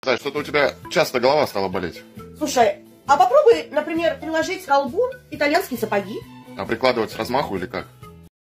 Саш, что-то у тебя часто голова стала болеть. Слушай, а попробуй, например, приложить к колбу итальянские сапоги. А прикладывать с размаху или как?